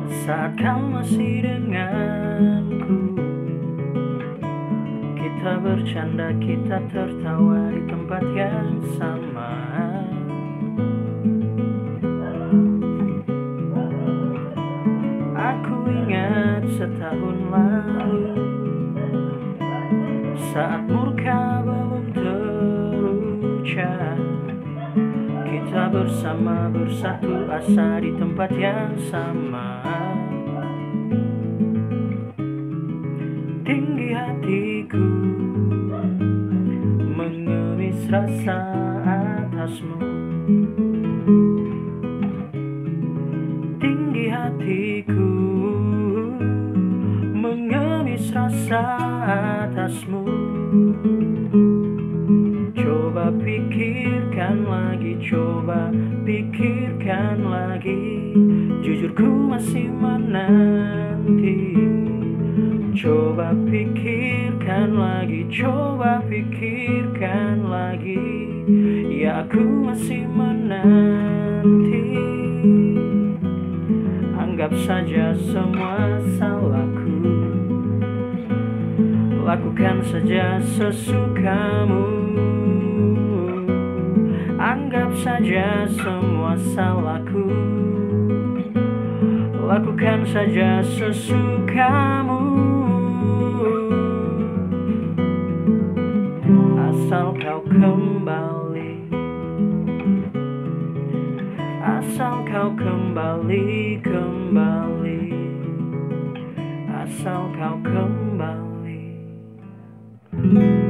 Saat kau masih denganku, kita bercanda, kita tertawa di tempat yang sama. Aku ingat setahun lalu, saat murka belum terucap, kita bersama bersatu asa di tempat yang sama. Tinggi hatiku mengemis rasa atasmu. Tinggi hatiku mengemis rasa atasmu. Coba pikirkan lagi, coba pikirkan lagi. Jujur ku masih menanti. Coba pikirkan lagi, coba pikirkan lagi. Ya aku masih menanti. Anggap saja semua salahku, lakukan saja sesukamu. Anggap saja semua salahku, lakukan saja sesukamu. Asal kau kembali, asal kau kembali, kembali, asal kau kembali.